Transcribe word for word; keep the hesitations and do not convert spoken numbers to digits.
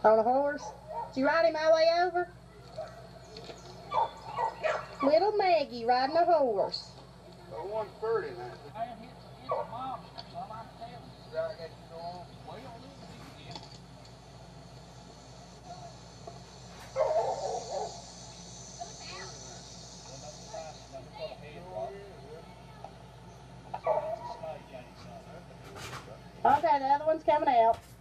On a horse? Did you ride him all the way over? Little Maggie riding a horse. So one thirty now. I hit, hit the monster, son, I'm telling you. Right, got you going. Well, yeah. Okay, the other one's coming out.